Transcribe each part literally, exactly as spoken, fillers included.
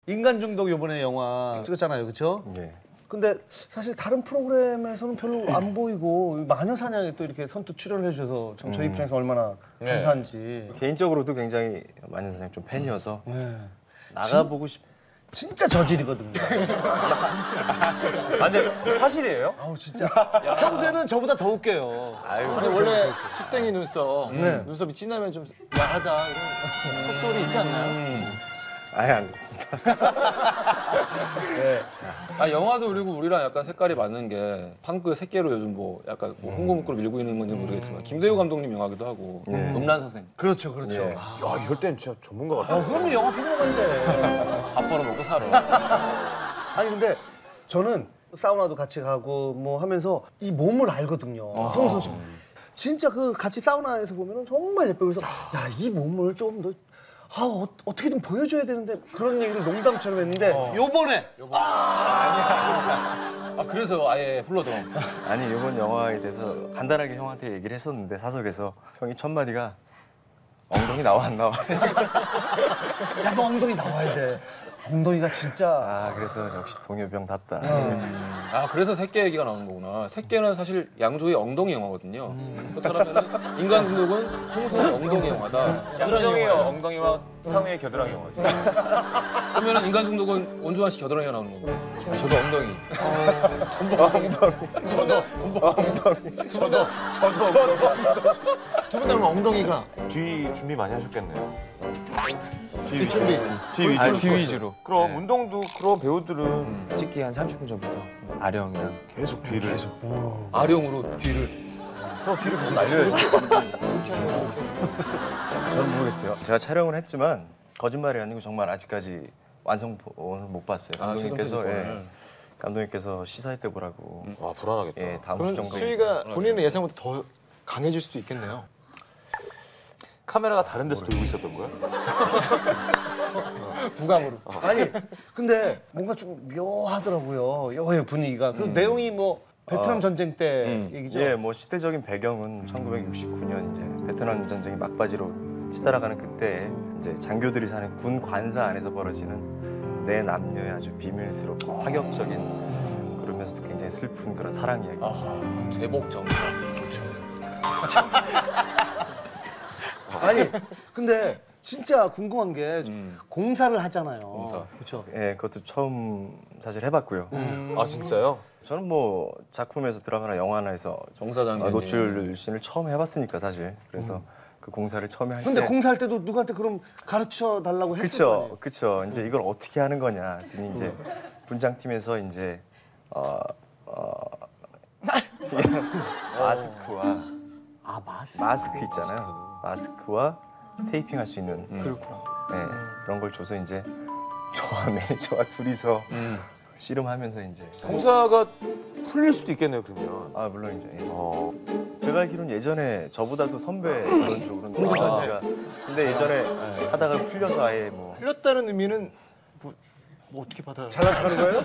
인간 중독 요번에 영화 찍었잖아요, 그렇죠? 네. 근데 사실 다른 프로그램에서는 별로 안 보이고 마녀사냥에 또 이렇게 선뜻 출연을 해주셔서 참 저희 입장에서 얼마나 감사한지. 개인적으로도 굉장히 마녀사냥 좀 팬이어서 네. 나가보고 싶. 진짜 저질이거든요. 아, 근데 사실이에요? 아우 진짜. 평소에는 저보다 더 웃겨요. 아유, 아니, 원래 수땡이 눈썹, 네. 눈썹이 진하면 좀 야하다 이런 속설이 있지 않나요? 아예 안 그렇습니다. 네. 아, 영화도 그리고 우리랑 약간 색깔이 맞는 게 한국의 새끼로 요즘 뭐 약간 뭐 홍보 문구를 밀고 있는 건지 모르겠지만 김대우 감독님 영화기도 하고 음란 선생. 그렇죠, 그렇죠. 예. 야, 이럴 땐 진짜 전문가 같아. 아, 그럼요, 영화 평론가인데. 밥 벌어 먹고 살아. 아니 근데 저는 사우나도 같이 가고 뭐 하면서 이 몸을 알거든요. 성서 씨. 진짜 그 같이 사우나에서 보면은 정말 예뻐요. 그래서 야, 이 몸을 좀 더 아, 어, 어떻게든 보여줘야 되는데 그런 얘기를 농담처럼 했는데 요번에 아, 그래서 아예 훌러덩. 아니 이번 영화에 대해서 간단하게 형한테 얘기를 했었는데 사석에서 형이 첫 마디가 엉덩이 나와 안 나와. 야, 너 엉덩이 나와야 돼. 엉덩이가 진짜. 아 그래서 역시 동요병답다. 아, 그래서 새끼 얘기가 나오는 거구나. 새끼는 사실 양조의 엉덩이 영화거든요. 그렇다면 인간 중독은 홍수의 엉덩이 영화다. 양정의 엉덩이와 상우의 겨드랑이 영화죠. 그러면 인간 중독은 원주환 씨 겨드랑이가 나오는 거고. 아, 저도 엉덩이. 전부 엉덩이. 저도 엉덩이. 저도 두 분 다 그럼 엉덩이가 뒤 준비 많이 하셨겠네요. 뒷준비. 뒤 위주로. 아, 뒤 위주로. 그럼 운동도 그런 배우들은 찍기 한 삼십 분 전부터 아령이랑 계속 뒤를 계속. 아령으로 뒤를. 그럼 뒤를 계속 날려야지. 저는 모르겠어요. 제가 촬영을 했지만 거짓말이 아니고 정말 아직까지 완성본을 못 봤어요. 아, 감독님께서 최종 예, 편집본을. 감독님께서 시사회 때 보라고. 와 불안하겠다. 예, 다음 주 그럼 정도. 수위가 본인의 예상보다 더 강해질 수도 있겠네요. 카메라가 다른 데서 돌고 있었던 거야? 부강으로. 아니 근데 뭔가 좀 묘하더라고요. 영화의 분위기가. 그 내용이 뭐 베트남 전쟁 때 얘기죠. 예, 뭐 시대적인 배경은 천구백육십구 년 이제 베트남 전쟁이 막바지로 치달아가는 그때 이제 장교들이 사는 군 관사 안에서 벌어지는 내 남녀의 아주 비밀스럽고 파격적인 그러면서도 굉장히 슬픈 그런 사랑 이야기. 아하, 제복 정사. 좋죠. 아니 근데 진짜 궁금한 게 음. 공사를 하잖아요. 공사. 그렇죠. 예, 그것도 처음 사실 해봤고요. 아 진짜요? 저는 뭐 작품에서 드라마나 영화나에서 정사장님. 어, 노출 씬을 처음 해봤으니까 사실 그래서 그 공사를 처음에 할 때. 근데 공사할 때도 누구한테 그럼 가르쳐 달라고 했을 거 그쵸, 아니에요? 그쵸. 이제 이걸 어떻게 하는 거냐. 했더니 이제 분장팀에서 이제 어, 어, 마스크와 아 마스. 마스크 있잖아요. 마스크와 테이핑 할 수 있는 그렇구나. 네, 그런 걸 줘서 이제 저와 매니저와 둘이서 음. 씨름하면서 이제 공사가 풀릴 수도 있겠네요 그러면. 아 물론 이제 예. 어. 제가 알기로는 예전에 저보다도 선배 그런 쪽으로는 공사 씨가 근데 예전에 하다가 풀려서 아예 뭐 틀렸다는 의미는 뭐, 뭐 어떻게 받아? 잘 나가는 거예요?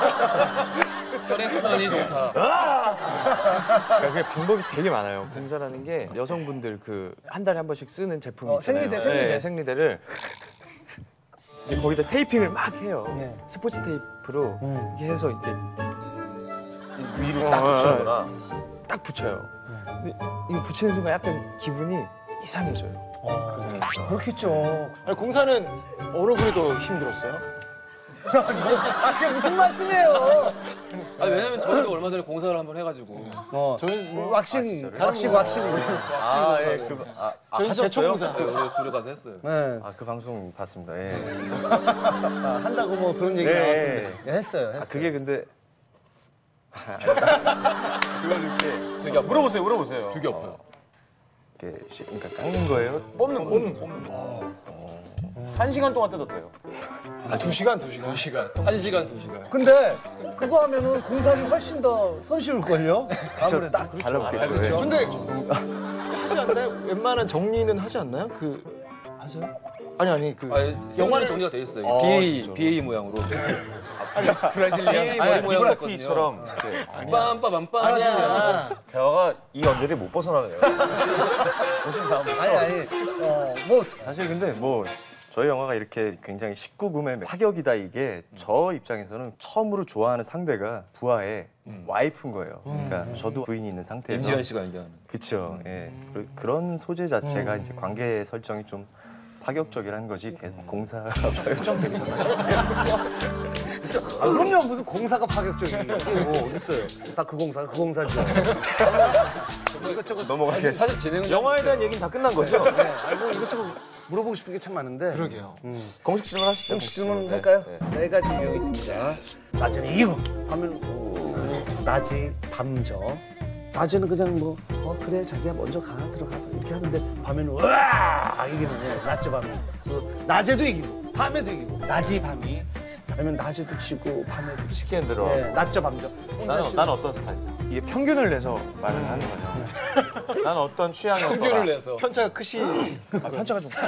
혈액순환이 좋다. 그러니까 그게 방법이 되게 많아요. 공사라는 게 여성분들 그 한 달에 한 번씩 쓰는 제품이 어, 있잖아요. 생리대, 생리대. 네, 생리대를 이제 거기다 테이핑을 막 해요. 네. 스포츠 테이프로 음. 이렇게 해서 이렇게 위로 딱 붙이는구나. 딱 붙여요. 근데 이거 붙이는 순간 약간 기분이 이상해져요. 어, 그렇겠죠. 아니, 공사는 어느 분이 더 힘들었어요? 아 그게 무슨 말씀이에요? 아니, 왜냐면 저희도 얼마 전에 공사를 한번 해가지고. 어, 저는 뭐 왁싱, 왁싱, 왁싱. 아, 예, 그, 아, 아, 저희는 제초 하셨어요? 공사. 네, 우리 둘이 가서 했어요. 네. 아, 그 방송 봤습니다. 예. 아, 한다고 뭐 그런 얘기 네. 나왔는데 예, 했어요, 했어요. 아, 그게 근데 그걸 이렇게 되게 아파요. 물어보세요 물어보세요. 되게 아파요. 이렇게 시- 그러니까 깎는 거예요. 뽑는 거. 뽑는 거. 한 시간 동안 뜯었대요. 아, 두 시간, 두 시간. 두 시간. 한 시간, 두 시간. 근데 그거 하면은 공사하기 훨씬 더 손쉬울걸요? 아무래도. 딱 달라붙겠죠. 그렇죠. 예. 근데 하지 않나요? 웬만한 정리는 하지 않나요? 그 하세요? 아니 아니 그 아, 영화는 영화를 정리가 돼 있어요. 아, 비에이, 진짜로? 비에이 모양으로. 브라질리안 비에이 머리 모양으로 미스터 했거든요. T처럼. 빰빠밤빰. 아니야. 대화가 이 언저리 못 벗어나네요. 아니 아니. 어, 뭐 사실 근데 뭐 저희 영화가 이렇게 굉장히 십구 금의 파격이다 이게 저 입장에서는 처음으로 좋아하는 상대가 부하의 음. 와이프인 거예요. 그러니까 음. 저도 부인이 있는 상태에서 임지연 씨가 연기하는. 그렇죠. 예. 그- 그런 소재 자체가 음. 이제 관계 설정이 좀 파격적이라는 것이 계속 공사가 아, 그럼요. 무슨 공사가 파격적이에요. 이게 뭐 어딨어요. 다 그 공사가 그 공사죠. 뭐 이것저것 넘어가겠습니다. 사실 진행은 영화에 대한 얘기는 다 끝난 거죠? 네, 알고 이것저것 물어보고 싶은 게 참 많은데. 그러게요. 공식 질문 하시죠. 공식 질문 네, 할까요? 네. 네 가지 유형이 있습니다. 낮에는 이기고 하면 어, 낮이 밤저. 낮에는 그냥 뭐 어 그래 자기야 먼저 가 들어가 이렇게 하는데 밤에는 으아 이기는 거예요. 낮저 밤에. 그 낮에도 이기고 밤에도 이기고 낮이 밤이. 아니면 낮에도 치고 밤에도 치고. 시키는 대로. 네, 낮저 밤저. 나는, 난 어떤 스타일이야? 이게 평균을 내서 말을 하는 거죠. 난 어떤 취향의 평균을 오빠가. 내서. 편차가 크시. 아, 편차가 좀.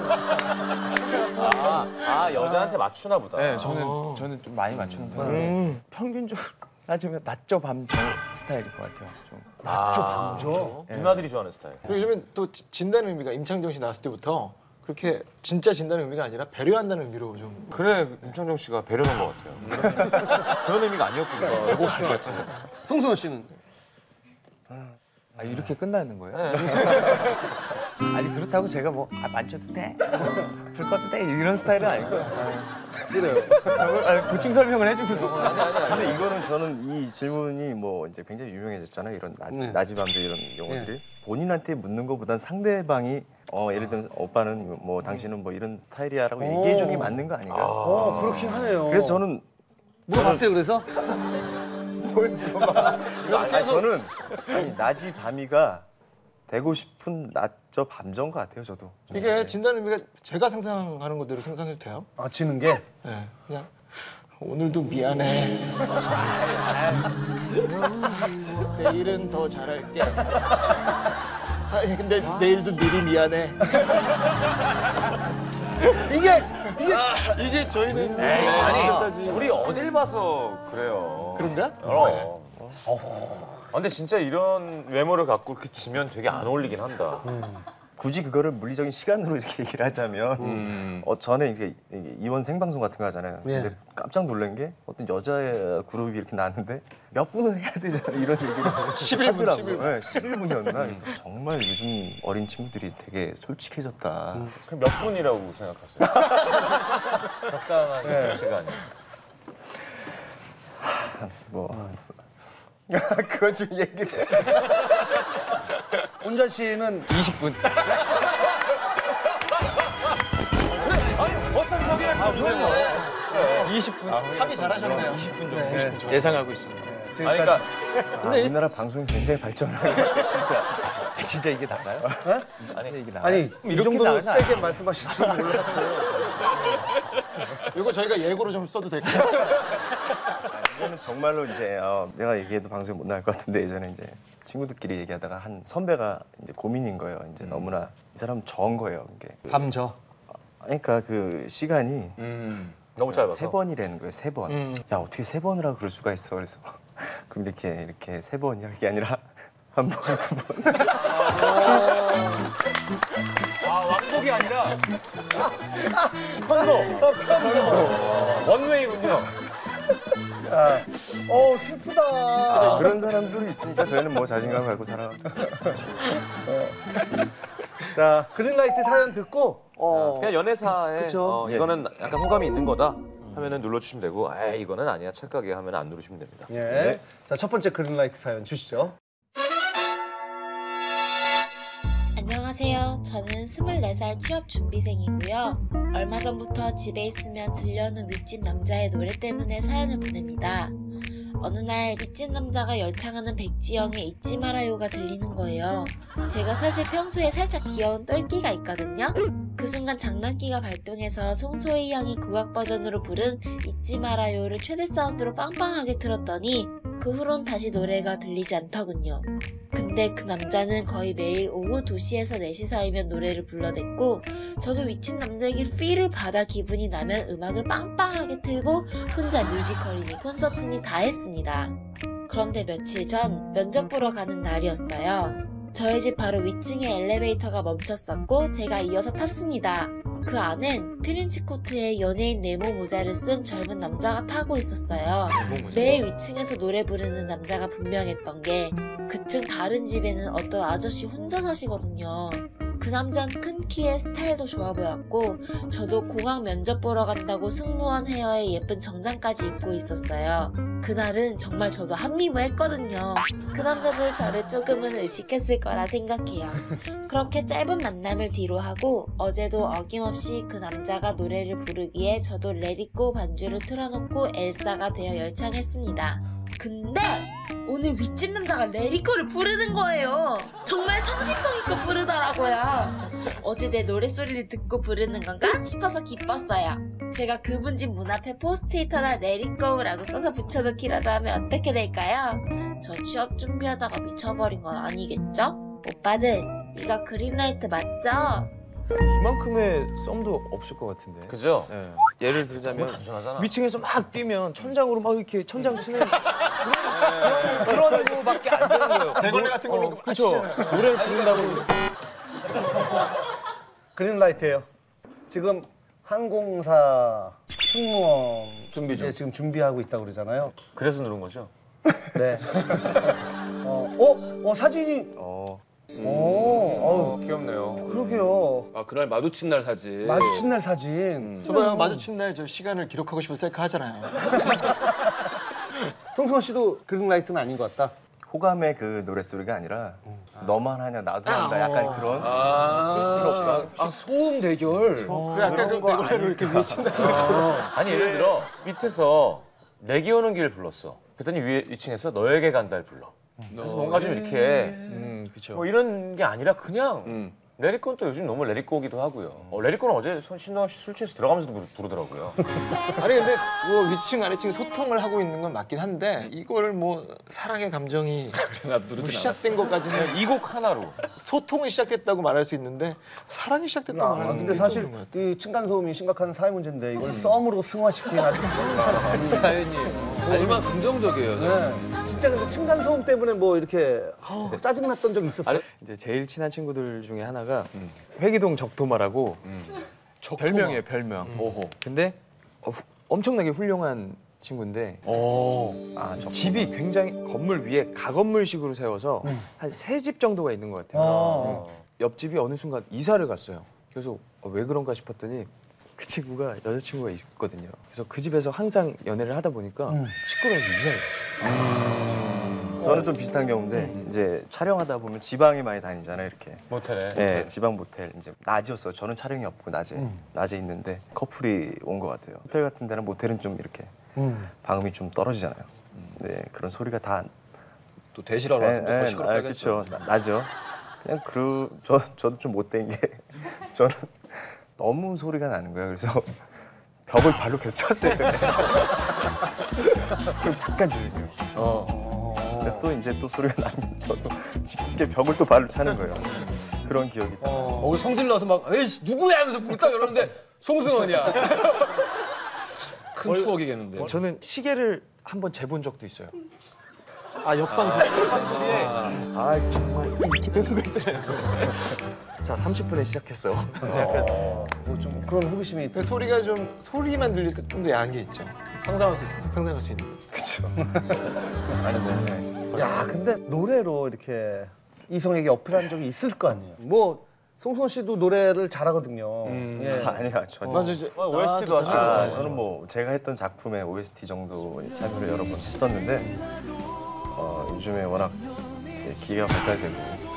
아, 아 여자한테 맞추나 보다. 네, 저는 저는 좀 많이 맞추는 편인데 평균적으로 따지면 낮저 밤저 스타일일 것 같아요. 좀. 낮저 밤저. 누나들이 좋아하는 스타일. 그리고 요즘엔 또 지- 진다는 의미가 임창정 씨 나왔을 때부터 그렇게 진짜 진다는 의미가 아니라 배려한다는 의미로 좀 그래 임창정 씨가 배려한 것 같아요. 그런 의미가 아니었군요. 외국 시청 같이. 송승헌 씨는 아, 이렇게 끝나는 거예요? 아니 그렇다고 제가 뭐 아, 만져도 돼, 불 꺼도 돼 이런 스타일은 아니고. 그래요. 아, 보충 설명을 해주고 넘어가. 근데 이거는 저는 이 질문이 뭐 이제 굉장히 유명해졌잖아요. 이런 나, 네. 낮이 밤도 이런 용어들이 본인한테 묻는 것보단 상대방이 어 예를 들면 오빠는 뭐 당신은 뭐 이런 스타일이야라고 얘기해 주는 게 맞는 거 아닌가? 어 그렇긴 하네요. 그래서 저는 물어봤어요. 그래서 아니, 저는 아니, 낮이 밤이가 되고 싶은 낮저 밤전 것 같아요. 저도. 이게 진다는 의미가 제가 상상하는 것대로 상상해도 돼요? 아 지는 게 네, 그냥 오늘도 미안해. 내일은 더 잘할게. 아니 근데 내일도 미리 미안해. 이게 이게 이게 저희는 아니 우리 어딜 봐서 그래요. 그런가? 어. 아, 근데 진짜 이런 외모를 갖고 이렇게 지면 되게 안 어울리긴 한다. 굳이 그거를 물리적인 시간으로 이렇게 얘기를 하자면 음. 어 전에 이게 이게 이원 생방송 같은 거 하잖아요. 예. 근데 깜짝 놀란 게 어떤 여자의 그룹이 이렇게 나왔는데 몇 분은 해야 되잖아 이런 얘기를 십일 분, 하더라고요. 십일 분. 네, 십일 분이었나? 그래서 정말 요즘 어린 친구들이 되게 솔직해졌다. 그럼 몇 분이라고 생각하세요? 적당한 시간이. 뭐 그건 좀 얘기돼. 온전 씨는 이십 분. 아니 어차피 확인할 수 없는 거. 이십 분. 합의 잘하셨네요. 이십 분 정도 네. 예상하고 있습니다. 아니 지금까지 그러니까 아, 우리나라 방송이 굉장히 발전하고 진짜. 진짜 이게 나가요? 아니 이게 나가요? 아니 이 이렇게 정도로 나가는 거 세게 말씀하실 줄 몰랐어요. 이거 저희가 예고로 좀 써도 될까요? 이거는 정말로 이제 어, 제가 얘기해도 방송에 못 나갈 것 같은데 예전에 이제 친구들끼리 얘기하다가 한 선배가 이제 고민인 거예요. 이제 너무나 이 사람은 정 거예요. 이게 밤저. 그러니까 그 시간이 음. 너무 짧아서. 세 번이라는 거예요. 세 번. 음. 야 어떻게 세 번을 하고 그럴 수가 있어. 그래서 그럼 이렇게 이렇게 세 번이야 그게 아니라 한 번, 두 번. 아 왕복이 아니라 편도. 편도. 원웨이군요. 어 슬프다. 그런 사람들이 있으니까 저희는 뭐 자신감 갖고 살아갑니다. 자 그린라이트 사연 듣고 어 그냥 연애사에 그쵸. 어, 예. 이거는 약간 호감이 있는 거다 하면은 눌러주시면 되고, 아 이거는 아니야 착각이 하면 안 누르시면 됩니다. 예. 자 첫 번째 그린라이트 사연 주시죠. 안녕하세요. 저는 스물네 살 취업 준비생이고요. 얼마 전부터 집에 있으면 들려오는 윗집 남자의 노래 때문에 사연을 보냅니다. 어느 날 윗집 남자가 열창하는 백지영의 잊지 말아요가 들리는 거예요. 제가 사실 평소에 살짝 귀여운 똘끼가 있거든요. 그 순간 장난기가 발동해서 송소희 양이 국악 버전으로 부른 잊지 말아요를 최대 사운드로 빵빵하게 틀었더니 그 후론 다시 노래가 들리지 않더군요. 근데 그 남자는 거의 매일 오후 두 시에서 네 시 사이면 노래를 불러댔고 저도 위친 남자에게 필을 받아 기분이 나면 음악을 빵빵하게 틀고 혼자 뮤지컬이니 콘서트니 다 했습니다. 그런데 며칠 전 면접 보러 가는 날이었어요. 저희 집 바로 위층에 엘리베이터가 멈췄었고 제가 이어서 탔습니다. 그 안엔 트렌치코트에 연예인 네모 모자를 쓴 젊은 남자가 타고 있었어요. 매일 위층에서 노래 부르는 남자가 분명했던 게 그 층 다른 집에는 어떤 아저씨 혼자 사시거든요. 그 남자는 큰 키에 스타일도 좋아 보였고 저도 공항 면접 보러 간다고 승무원 헤어에 예쁜 정장까지 입고 있었어요. 그날은 정말 저도 한미무했거든요. 그 남자도 저를 조금은 의식했을 거라 생각해요. 그렇게 짧은 만남을 뒤로 하고 어제도 어김없이 그 남자가 노래를 부르기에 저도 레리꼬 반주를 틀어놓고 엘사가 되어 열창했습니다. 근데 오늘 윗집 남자가 레리코를 부르는 거예요. 정말 성심성의껏 부르더라고요. 어제 내 노랫소리를 듣고 부르는 건가 싶어서 기뻤어요. 제가 그분 집 문 앞에 포스트잇 하나 레리코라고 써서 붙여놓기라도 하면 어떻게 될까요? 저 취업 준비하다가 미쳐버린 건 아니겠죠? 오빠들 이거 그린라이트 맞죠? 이만큼의 썸도 없을 것 같은데. 그죠? 예. 예를 들자면 단순하잖아. 위층에서 막 뛰면 천장으로 막 이렇게 천장 치는 그런 그런 거밖에 안 되는 거예요. 대걸레 같은 걸로 어, 그렇죠. 노래를 부른다고 이렇게. 그린라이트예요. 지금 항공사 승무원 준비 중. 이제 지금 준비하고 있다고 그러잖아요. 그래서 누른 거죠? 네. 어, 어, 어 사진이. 어, 오, 어, 귀엽네요. 그러게요. 아 그날 마주친 날 사진. 마주친 날 사진. 저봐요, 마주친 날 저 시간을 기록하고 싶어 셀카 하잖아요. 송승헌 씨도 그린라이트는 아닌 것 같다. 호감의 그 노랫소리가 아니라 너만 하냐 나도 한다 약간 그런 아, 아 소음 대결. 그래, 아까 그 대걸레로 이렇게 외친다는 것처럼. 아니 예를 들어 밑에서 내기 오는 길 불렀어. 그랬더니 위에 이 층에서 너에게 간다를 불러. 그래서 뭔가 좀 이렇게 음, 그렇죠. 뭐 이런 게 아니라 그냥 음. 레리코는 또 요즘 너무 레리코기도 하고요. 어, 레리코는 어제 신동엽 씨 술 취해서 들어가면서도 부르- 부르더라고요. 아니 근데 뭐 위층 아래층 소통을 하고 있는 건 맞긴 한데 이걸 뭐 사랑의 감정이 나 뭐 누르진 시작된 것까지는 이 곡 하나로. 소통이 시작됐다고 말할 수 있는데 사랑이 시작됐다고 아, 말하는 근데 게 사실 있는 것 같아요. 이 층간 소음이 심각한 사회 문제인데 이걸 썸으로 승화시키긴 아주 심각한 사연이에요. 얼마나 긍정적이에요. 네. 진짜 근데 층간 소음 때문에 뭐 이렇게 어, 짜증났던 적 있었어요? 이제 제일 친한 친구들 중에 하나가 회기동 적토마라고 별명이에요, 별명. 오호. 근데 어, 후- 엄청나게 훌륭한 친구인데 오. 아, 집이 굉장히 건물 위에 가건물식으로 세워서 한 세 집 정도가 있는 것 같아요. 어. 음. 옆집이 어느 순간 이사를 갔어요. 그래서 어, 왜 그런가 싶었더니 그 친구가 여자친구가 있거든요. 그래서 그 집에서 항상 연애를 하다 보니까 시끄러워서 이사를 갔어요. 저는 좀 비슷한 경우인데 이제 촬영하다 보면 지방에 많이 다니잖아요 이렇게. 모텔에. 네, 지방 모텔 이제 낮이었어요. 저는 촬영이 없고 낮에 낮에 있는데 커플이 온 것 같아요. 호텔 같은 데는 모텔은 좀 이렇게 음. 방음이 좀 떨어지잖아요. 네, 그런 소리가 다 또 대실하러 왔으면 더 시끄럽다겠죠. 그렇죠. 나죠. 그냥 그 저 저도 좀 못된 게 저는 너무 소리가 나는 거예요. 그래서 벽을 발로 계속 쳤어요. 그럼 잠깐 조용해요. 어. 근데 또 이제 또 소리가 나면 저도 쉽게 벽을 또 발로 차는 거예요. 그런 기억이. 어. 어, 성질 나서 막 에이씨 누구야 하면서 부르다 이러는데 송승헌이야. 큰 추억이겠는데. 저는 시계를 한번 재본 적도 있어요. 아 옆방송 아 정말 이렇게 되는 거 있잖아요. 자 삼십 분에 시작했어. 뭐좀 그런 호기심이 그 소리가 좀 소리만 들릴 때 좀 더 야한 게 있죠. 상상할 수 있어요. 상상할 수 있는 거죠. 아니 뭐. 네. 야, 근데 노래로 이렇게 이성에게 어필한 적이 있을 거 아니에요. 뭐 송승헌 씨도 노래를 잘하거든요. 예. 아니야 전혀. 맞아 이제 오에스티도 하시고. 아, 저는 뭐 제가 했던 작품의 오에스티 정도 참여를 여러 번 했었는데 어, 요즘에 워낙 기계가 발달되고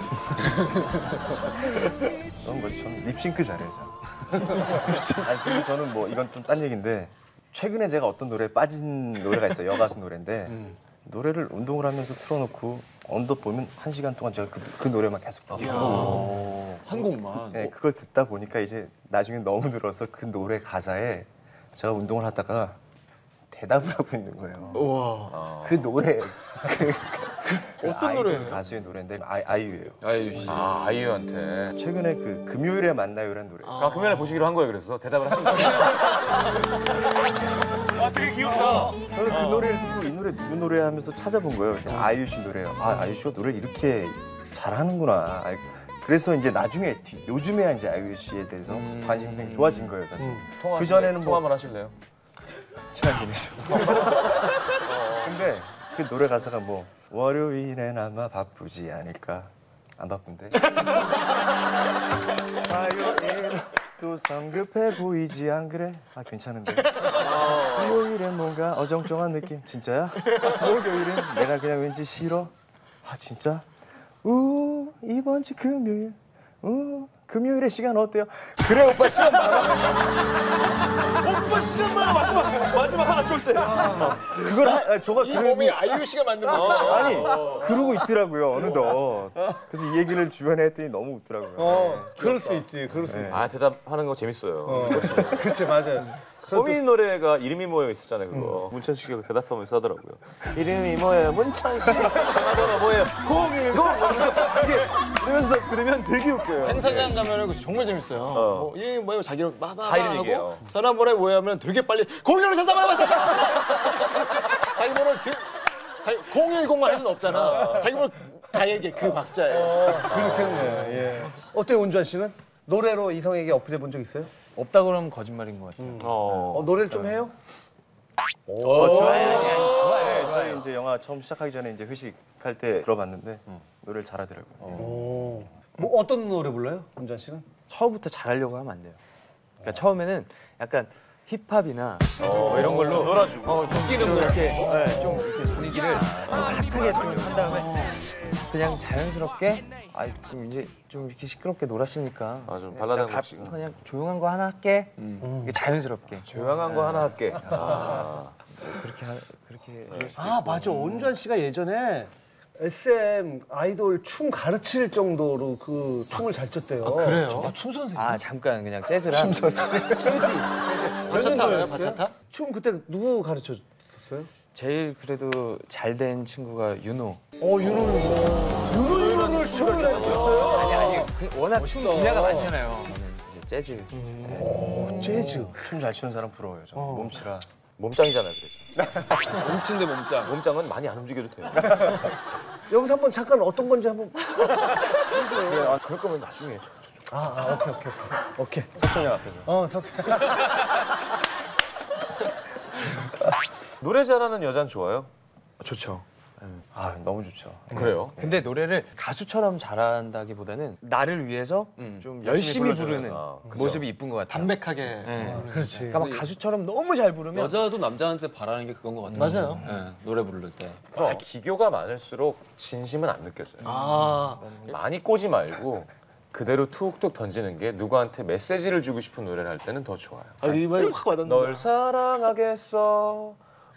저는 뭐 저는 립싱크 잘해요. 저. 아니 근데 저는 뭐 이건 좀 딴 얘기인데 최근에 제가 어떤 노래에 빠진 노래가 있어요. 여가수 노래인데 노래를 운동을 하면서 틀어놓고 언더 보면 한 시간 동안 제가 그, 그 노래만 계속 듣고 어, 한 곡만. 네, 그걸 듣다 보니까 이제 나중에 너무 늘어서 그 노래 가사에 제가 운동을 하다가 대답을 하고 있는 거예요. 우와. 그 노래 그, 그 어떤 아이돌 노래예요? 가수의 노래인데 아이, 아이유예요. 아유 씨. 아 아이유한테. 최근에 그 금요일에 만나요라는 노래. 아 금요일에 보시기로 한 거예요. 그래서 대답을 하신 거예요. 아 되게 귀엽다. 저는 그 노래를 듣고 이 노래 누구 노래 하면서 찾아본 거예요. 그랬더니 아이유 씨 노래예요. 아 아이유 씨가 노래를 이렇게 잘하는구나. 알- 그래서 이제 나중에 뒤- 요즘에야 이제 아이유 씨에 대해서 음. 관심이 좋아진 거예요 사실. 통화 그 전에는 뭐 통화 한번 하실래요? 친한 지내죠. 근데 그 노래 가사가 뭐 월요일엔 아마 바쁘지 않을까. 안 바쁜데. 화요일은 또 성급해 보이지 안 그래? 아 괜찮은데. 수요일엔 뭔가 어정쩡한 느낌. 진짜야? 목요일은 내가 그냥 왠지 싫어. 아 진짜? 우 이번 주 금요일. 우 금요일에 시간 어때요? 그래 오빠 시간 많아. 오빠 시간 많아. 마지막 마지막 하나 줄 때. 그걸 하, 아, 저가 이 그러고 몸이 아이유 씨가 만든 거. 아니 그러고 있더라고요 어느덧. 그래서 이 얘기를 주변에 했더니 너무 웃더라고요. 어, 그럴 수 있지, 그럴 수 있지. 아 대답하는 거 재밌어요. 그렇지. 그치, 맞아요. 소민 노래가 이름이 뭐예요 있었잖아요 그거. 문천 씨가 대답하면서 하더라고요. 이름이 뭐예요? 문천 씨. 전화번호 뭐예요? 공일공. 이게 이러면서 들으면 되게 웃겨요. 행사장 가면은 그거 정말 재밌어요. 어. 뭐 이름이 뭐예요? 자기 이름 마마 다 이름 하고 얘기해요. 전화번호에 뭐예요? 하면 되게 빨리 공일공 전화번호 받았다. 자기 번호를 되, 자기 공일공만 할 수는 없잖아. 자기 번호 다 얘기해 그 박자에. 그렇겠네. 예. 어때요, 온주환 씨는? 노래로 이성에게 어필해 본 적 있어요? 없다 그러면 거짓말인 것 같아요. 어. 어, 노래를 좀 해요? 어, 좋아요. 좋아요. 저희 이제 영화 처음 시작하기 전에 이제 회식할 때 들어봤는데 노래를 잘하더라고요. 오. 뭐 어떤 노래 불러요, 온주환 씨는? 처음부터 잘하려고 하면 안 돼요. 그러니까 처음에는 약간 힙합이나 뭐 이런 걸로 놀아주고. 어, 좀 끼는 거 이렇게 네, 좀 이렇게 분위기를 좀 핫하게 좀 한 다음에 그냥 자연스럽게 아 좀 이제 좀 이렇게 시끄럽게 놀았으니까 아, 좀 그냥 발라드 한 가- 곡씩. 그냥 조용한 거 하나 할게. 이게 자연스럽게 조용한 거 하나 할게. 아. 그렇게 하, 그렇게 그럴 수도 아, 맞아. 온주환 씨가 예전에 에스엠 아이돌 춤 가르칠 정도로 그 춤을 잘 췄대요. 그래요? 아, 춤 선생. 아 잠깐 그냥 재즈랑 바차타예요, 바차타? 춤 그때 누구 가르쳐줬어요? 제일 그래도 잘 된 친구가 윤호. 어, 윤호는 윤호 윤호를 춤을 가르쳤어요? 아니 아니 그 워낙 춤 분야가 많잖아요. 저는 이제 재즈. 어, 재즈. 춤 잘 추는 사람 부러워요. 저 몸치라. 몸짱이잖아요 그래서. 몸친데 몸짱. 몸짱은 많이 안 움직여도 돼요. 여기서 한번 잠깐 어떤 건지 한번. 네, 아, 그럴 거면 나중에. 저, 저, 저. 아, 아 오케이 오케이 오케이. 오케이. 석천영 앞에서. 어, 석. 노래 잘하는 여잔 좋아요? 좋죠. 아 너무 좋죠. 그래요? 근데 노래를 가수처럼 잘한다기보다는 나를 위해서 좀 열심히, 열심히 부르는 불러주는. 아, 그쵸. 모습이 이쁜 것 같아요. 담백하게. 네. 그렇지. 그러니까 막 가수처럼 너무 잘 부르면 여자도 남자한테 바라는 게 그건 것 같아요. 맞아요. 예, 노래 부를 때. 아, 기교가 많을수록 진심은 안 느껴져요. 아, 많이 꼬지 말고 그대로 툭툭 던지는 게 누구한테 메시지를 주고 싶은 노래를 할 때는 더 좋아요. 아 이말 확 와닿는다. 널 사랑하겠어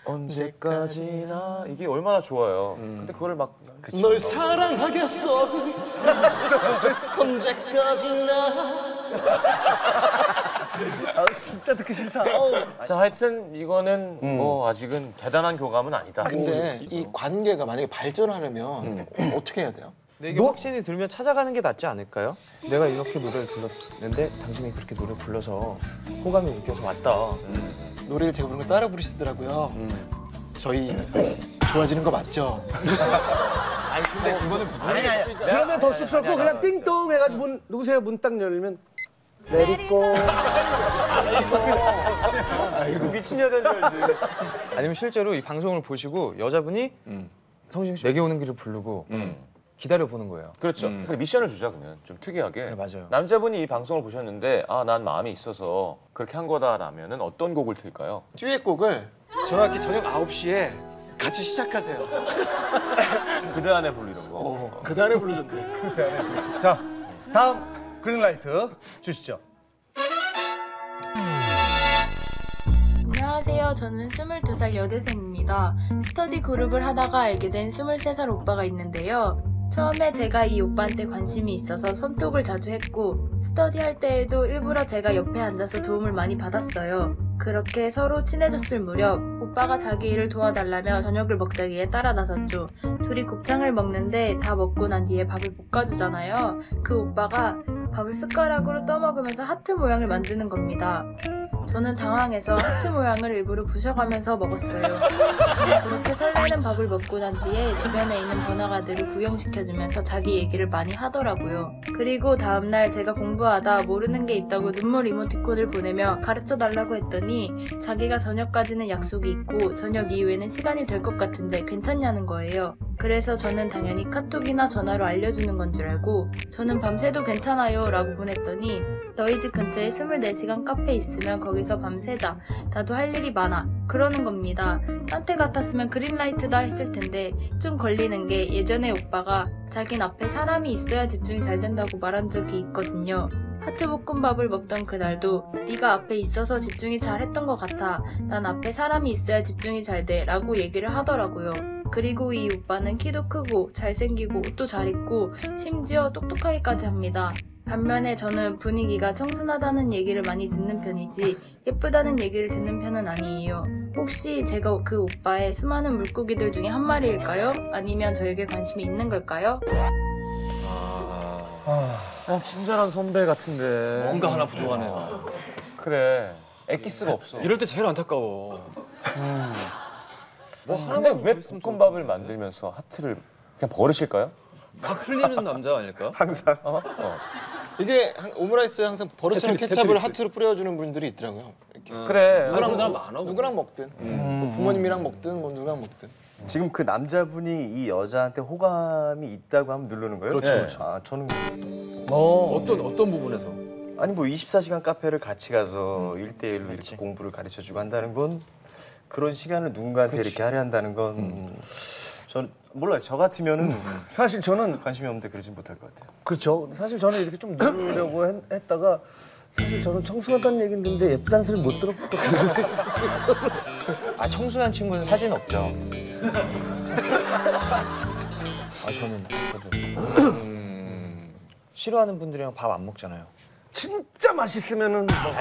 언제까지나 이게 얼마나 좋아요. 근데 그걸 막 널 사랑하겠어 언제까지나. 아, 진짜 듣기 싫다. 어우. 자 하여튼 이거는 뭐 아직은 대단한 교감은 아니다. 근데 이 관계가 만약에 발전하려면 어떻게 해야 돼요? 근데 이게 확신이 들면 찾아가는 게 낫지 않을까요? 내가 이렇게 노래를 불렀는데 당신이 그렇게 노래 불러서 호감이 느껴서 왔다. 노래를 제가 부르는 거 따라 부르시더라고요. 저희 좋아지는 거 맞죠? 아니 근데 그거는 아니, 아니. 그러면 더 쑥스럽고 그냥 띵동 해가지고 문 누구세요? 문 딱 열면 내리고. 이거 미친 여자인 줄 알지. 아니면 실제로 이 방송을 보시고 여자분이 성심 씨 내게 오는 길을 부르고 기다려 보는 거예요. 그렇죠. 그래, 미션을 주자 그러면 좀 특이하게. 네, 맞아요. 남자분이 이 방송을 보셨는데 아 난 마음이 있어서 그렇게 한 거다라면은 어떤 곡을 틀까요? 듀엣곡을 정확히 저녁 아홉 시에 같이 시작하세요. 그대 안에 부르는 거. 어, 그 달에 불러줬대. 자, 다음 그린라이트 주시죠. 안녕하세요. 저는 스물두 살 여대생입니다. 스터디 그룹을 하다가 알게 된 스물세 살 오빠가 있는데요. 처음에 제가 이 오빠한테 관심이 있어서 손톱을 자주 했고 스터디 할 때에도 일부러 제가 옆에 앉아서 도움을 많이 받았어요. 그렇게 서로 친해졌을 무렵 오빠가 자기 일을 도와달라며 저녁을 먹자기에 따라 나섰죠. 둘이 곱창을 먹는데 다 먹고 난 뒤에 밥을 볶아주잖아요. 그 오빠가 밥을 숟가락으로 떠먹으면서 하트 모양을 만드는 겁니다. 저는 당황해서 하트 모양을 일부러 부셔가면서 먹었어요. 그렇게 설레는 밥을 먹고 난 뒤에 주변에 있는 번화가들을 구경시켜주면서 자기 얘기를 많이 하더라고요. 그리고 다음날 제가 공부하다 모르는 게 있다고 눈물 이모티콘을 보내며 가르쳐달라고 했더니 자기가 저녁까지는 약속이 있고 저녁 이후에는 시간이 될 것 같은데 괜찮냐는 거예요. 그래서 저는 당연히 카톡이나 전화로 알려주는 건 줄 알고 저는 밤새도 괜찮아요 라고 보냈더니 너희 집 근처에 스물네 시간 카페 있으면 거기서 밤새자. 나도 할 일이 많아. 그러는 겁니다. 딴때 같았으면 그린라이트다 했을 텐데 좀 걸리는 게 예전에 오빠가 자긴 앞에 사람이 있어야 집중이 잘 된다고 말한 적이 있거든요. 하트볶음밥을 먹던 그날도 네가 앞에 있어서 집중이 잘 했던 것 같아. 난 앞에 사람이 있어야 집중이 잘 돼 라고 얘기를 하더라고요. 그리고 이 오빠는 키도 크고 잘생기고 옷도 잘 입고 심지어 똑똑하기까지 합니다. 반면에 저는 분위기가 청순하다는 얘기를 많이 듣는 편이지 예쁘다는 얘기를 듣는 편은 아니에요. 혹시 제가 그 오빠의 수많은 물고기들 중에 한 마리일까요? 아니면 저에게 관심이 있는 걸까요? 난 친절한 선배 같은데. 뭔가 하나 부족하네요. 그래. 엑기스가 없어. 이럴 때 제일 안타까워. 뭐 근데 왜 볶음밥을 만들면서 하트를 그냥 버리실까요? 막 흘리는 남자 아닐까? 항상. 어? 어. 이게 한- 오므라이스에 항상 버릇처럼 테트리스, 케찹을 테트리스. 하트로 뿌려주는 분들이 있더라고요. 이렇게. 그래. 누구랑 누구랑, 사람 먹- 많아. 누구랑 먹든 뭐 부모님이랑 먹든 뭐 누구랑 먹든. 지금 그 남자분이 이 여자한테 호감이 있다고 하면 누르는 거예요? 그렇죠, 네. 그렇죠. 아, 저는 어떤 어떤 부분에서? 아니 뭐 이십사 시간 카페를 같이 가서 일 대일로 이렇게 공부를 가르쳐주고 한다는 건 그런 시간을 누군가한테 이렇게 하려 한다는 건 전 몰라요. 저 같으면은 사실 저는 관심이 없는데 그러진 못할 것 같아요. 그렇죠. 사실 저는 이렇게 좀 누르려고 했, 했다가 사실 저는 청순하다는 얘기 듣는데 예쁘다는 소리 못 들었거든요. 아 청순한 친구는 사진 없죠. 아 저는 저도 음, 싫어하는 분들이랑 밥 안 먹잖아요. 진짜 맛있으면은 먹어.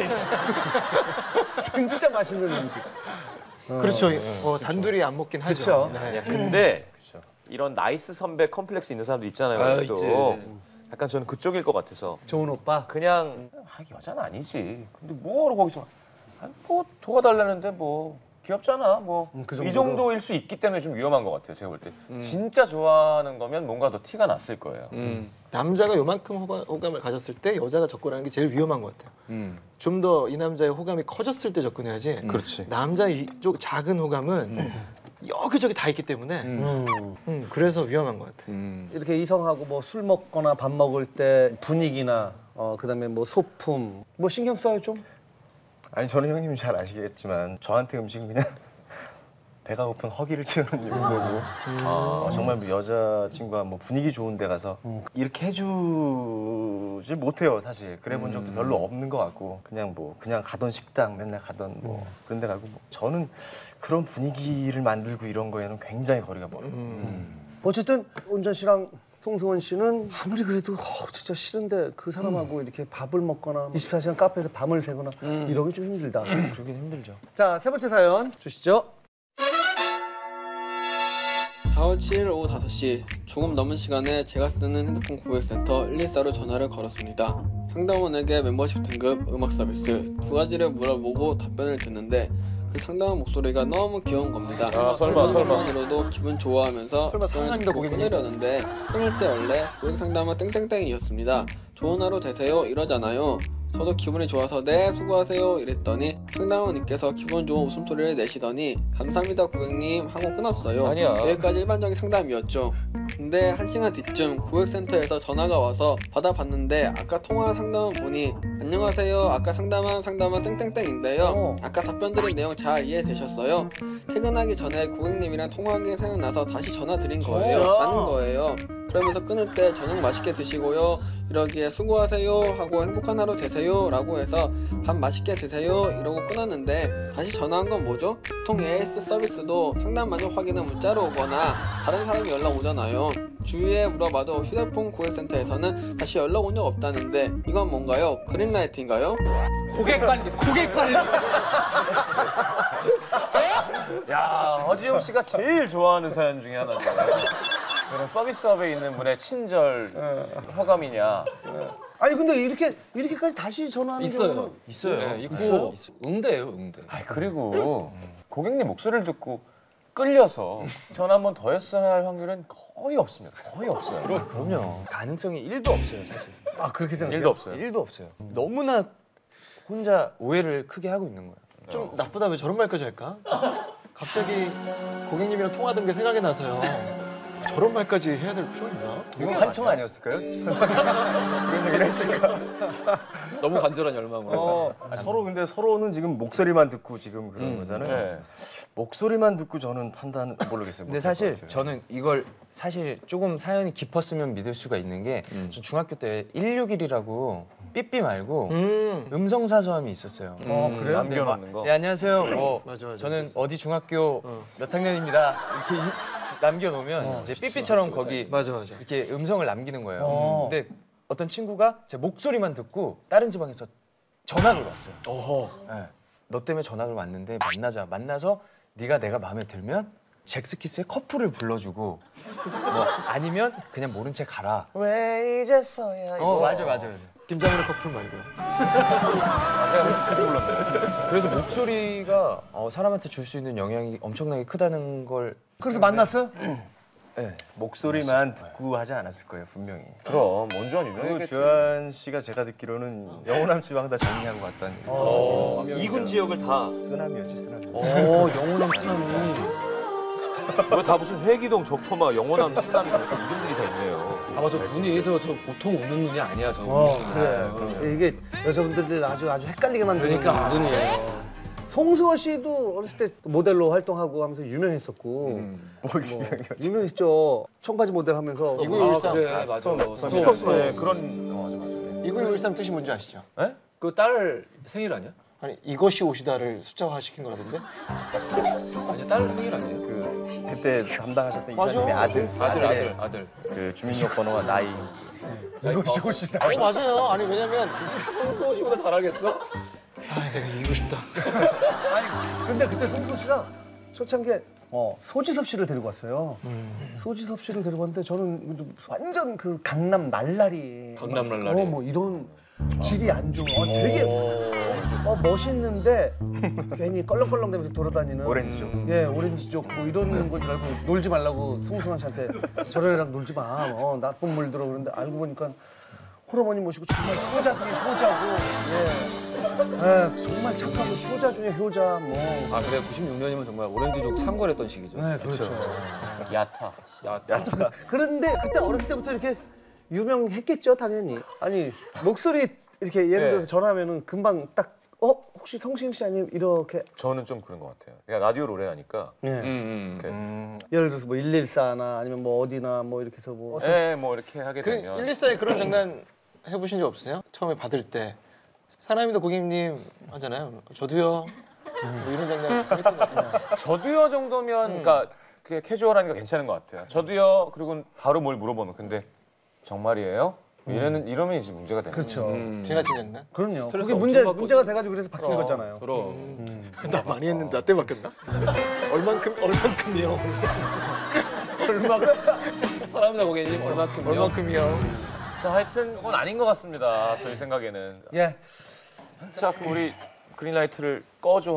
진짜 맛있는 음식. 그렇죠. 어, 단둘이 안 먹긴 하죠. 그렇죠. 네. 야, 근데 이런 나이스 선배 컴플렉스 있는 사람들 있잖아요. 아, 또. 있지. 약간 저는 그쪽일 것 같아서. 좋은 오빠. 그냥 아, 여자는 아니지. 근데 뭐하러 거기서 아니, 뭐 도와달라는데 뭐 귀엽잖아. 뭐 이 음, 그 정도로? 정도일 수 있기 때문에 좀 위험한 것 같아요. 제가 볼 때. 진짜 좋아하는 거면 뭔가 더 티가 났을 거예요. 음. 남자가 요만큼 호감, 호감을 가졌을 때 여자가 접근하는 게 제일 위험한 것 같아요. 음. 좀 더 이 남자의 호감이 커졌을 때 접근해야지. 그렇지. 남자 이쪽 작은 호감은 여기저기 다 있기 때문에 음. 음, 그래서 위험한 것 같아요. 음. 이렇게 이성하고 뭐 술 먹거나 밥 먹을 때 분위기나 어 그다음에 뭐 소품 뭐 신경 써요 좀? 아니 저는 형님이 잘 아시겠지만 저한테 음식은 그냥 배가 고픈 허기를 채우는 용도고 어, 정말 뭐 여자친구가 뭐 분위기 좋은 데 가서 이렇게 해주질 못해요 사실. 그래 본 적도 별로 없는 것 같고 그냥 뭐 그냥 가던 식당 맨날 가던 뭐 그런 데 가고 뭐 저는 그런 분위기를 만들고 이런 거에는 굉장히 거리가 멀어요. 어쨌든 온전 씨랑 송승헌 씨는 아무리 그래도 어, 진짜 싫은데 그 사람하고 이렇게 밥을 먹거나 이십사 시간 카페에서 밤을 새거나 이러기 좀 힘들다. 그러긴 힘들죠. 자, 세 번째 사연 주시죠. 사월 칠일 오후 다섯 시 조금 넘은 시간에 제가 쓰는 핸드폰 고객센터 일일사로 전화를 걸었습니다. 상담원에게 멤버십 등급, 음악 서비스 두 가지를 물어보고 답변을 듣는데 그 상담원 목소리가 너무 귀여운 겁니다. 아, 설마, 설마. 것만으로도 기분 좋아하면서 설마 전화를 상담이다, 듣고 고객님. 끊으려는데 끊을 때 원래 고객 상담은 땡땡땡이었습니다. 좋은 하루 되세요 이러잖아요. 저도 기분이 좋아서 네 수고하세요 이랬더니 상담원님께서 기분 좋은 웃음소리를 내시더니 감사합니다 고객님 하고 끊었어요. 아니야. 여기까지 일반적인 상담이었죠. 근데 한 시간 뒤쯤 고객센터에서 전화가 와서 받아봤는데 아까 통화한 상담원 분이 안녕하세요 아까 상담한 상담은 땡땡땡인데요. 어. 아까 답변 드린 내용 잘 이해되셨어요? 퇴근하기 전에 고객님이랑 통화한 게 생각나서 다시 전화 드린 거예요. 진짜? 라는 거예요. 그러면서 끊을 때 저녁 맛있게 드시고요 이러기에 수고하세요 하고 행복한 하루 되세요 라고 해서 밥 맛있게 드세요 이러고 끊었는데 다시 전화한 건 뭐죠? 보통 에이에스 서비스도 상담 만족 확인은 문자로 오거나 다른 사람이 연락 오잖아요. 주위에 물어봐도 휴대폰 고객센터에서는 다시 연락 온 적 없다는데 이건 뭔가요? 그린라이트인가요? 고객 관리, 고객 관리. 야, 허지용 씨가 제일 좋아하는 사연 중에 하나잖아요. 그런 서비스업에 있는 분의 친절, 허감이냐. 아니 근데 이렇게 이렇게까지 다시 전화하는 있어요. 경우는 있어요. 네, 있고 응대예요, 응대. 아 그리고 고객님 목소리를 듣고 끌려서 전화 한 번 더 했어야 할 확률은 거의 없습니다. 거의 없어요. 그럼요. 가능성이 일도 없어요, 사실. 아 그렇게 생각해요? 일도 없어요. 일도 없어요. 너무나 혼자 오해를 크게 하고 있는 거예요. 좀 나쁘다 왜 저런 말까지 할까? 갑자기 고객님이랑 통화하던 게 생각이 나서요. 저런 말까지 해야 될 필요 있나? 이건 한청 아니었을까요? 그런 얘기를 했을까? 너무 간절한 열망으로. 어, 아, 서로 근데 서로는 지금 목소리만 듣고 지금 그런 음, 거잖아요. 네. 목소리만 듣고 저는 판단 모르겠어요. 근데 사실 저는 이걸 사실 조금 사연이 깊었으면 믿을 수가 있는 게 음. 전 중학교 때 일육일이라고 삐삐 말고 음. 음성 사서함이 있었어요. 어 그래요? 남겨놓는 거. 네, 안녕하세요. 뭐 맞아, 맞아, 저는 있었어. 어디 중학교 몇 학년입니다. 이렇게 이- 남겨놓으면 이제 삐삐처럼 거기 맞아, 맞아. 이렇게 음성을 남기는 거예요. 어. 근데 어떤 친구가 제 목소리만 듣고 다른 지방에서 전화를 왔어요. 어허. 네. 너 때문에 전화를 왔는데 만나자. 만나서 네가 내가 마음에 들면 잭스키스의 커플을 불러주고 뭐 아니면 그냥 모른 채 가라. 왜 이제서야 어 맞아 맞아 맞아. 김장훈의 커플 말고요. 제가 그렇게 불렀는데. 그래서 목소리가 어, 사람한테 줄 수 있는 영향이 엄청나게 크다는 걸. 그래서 만났어요? 네. 목소리만 듣고 하지 않았을 거예요, 분명히. 그럼 원주환 그리고 유명했겠지. 주한 씨가 제가 듣기로는 영호남 지방 다 정리하고 왔다는 어, 이군 지역을 다. 쓰나미였지, 쓰나미. 어, 영혼의 쓰나미. 왜 다 무슨 회기동, 적토마, 영원함, 쓰나미 이름들이 다 있네요. 아, 맞아. 눈이 저, 저 보통 웃는 눈이 아니야, 저. 어 그래. 이게 여자분들을 아주 아주 헷갈리게 만드는 그러니까. 눈이에요. 송수호 씨도 어렸을 때 모델로 활동하고 하면서 유명했었고 음. 뭘 유명해요? 유명했죠. 청바지 모델 하면서 아, 그래, 맞아. 스톰, 스톰. 스톱스에 그런. 어, 맞아, 맞아. 이구이구일삼 뜻이 뭔지 아시죠? 그 딸 생일 아니야? 아니 이것이 오시다를 숫자화 시킨 거라던데? 아니야, 딸 생일 아니에요? 그, 그때 담당하셨던 맞아. 이사님의 아들, 아들, 아들의 아들, 아들. 그 주민등록번호와 나이. 이것이 오시다. 어 맞아요. 아니 왜냐면 송수호 씨보다 잘 알겠어? 아 내가 이기고 싶다. 아니 근데 그때 송수호 씨가 초창기에 어, 소지섭 씨를 데리고 왔어요. 소지섭 씨를 데리고 왔는데 저는 완전 그 강남 날라리. 강남 날라리. 어, 뭐 이런 질이 안 좋은. 어, 되게 어, 멋있는데 괜히 껄렁껄렁대면서 돌아다니는. 오렌지족. 예, 오렌지족 뭐 이런 건 줄 알고 놀지 말라고 송승환 씨한테 저런 애랑 놀지 마. 어, 나쁜 물 들어 그러는데 알고 보니까 홀어머니 모시고 정말 효자 중에 효자고. 예. 예, 정말 착하고 효자 중에 효자 뭐. 아, 그래. 구십육 년이면 정말 오렌지족 창궐했던 시기죠. 네, 그렇죠. 야타. 야, 그런데 그때 어렸을 때부터 이렇게 유명했겠죠, 당연히. 아니 목소리 이렇게 예를 들어서 전화하면은 금방 딱 어 혹시 성신 씨 아니면 이렇게 저는 좀 그런 것 같아요. 그냥 라디오로 오래 하니까. 예. 음, 음. 이렇게. 음, 예를 들어서 뭐 일일사나 아니면 뭐 어디나 뭐 이렇게 해서 뭐 어떤 예, 뭐 이렇게 하게 그 되면. 일일사에 그런 장난 해보신 적 없으세요? 처음에 받을 때 사람이다 고객님 하잖아요. 저도요. 뭐 이런 장난 했던 것 같아요. 저도요 정도면 그러니까 그게 캐주얼하니까 괜찮은 것 같아요. 저도요. 그리고 바로 뭘 물어보면 근데 정말이에요? 이러는 이러면 이제 문제가 되는 거죠. 그렇죠. 음. 지나친 장난? 그럼요. 스트레스 그게 엄청 문제 받거든요. 문제가 돼가지고 그래서 바뀐 거잖아요. 그럼. 나 많이 했는데 나 때 바뀌었나? 얼만큼 얼만큼이요? 얼마큼 사람이다 고객님 얼마큼요? 얼만큼이요? 자, 하여튼 그건 아닌 것 같습니다. 저희 생각에는. 예. 자, 그럼 우리 그린라이트를 꺼줘.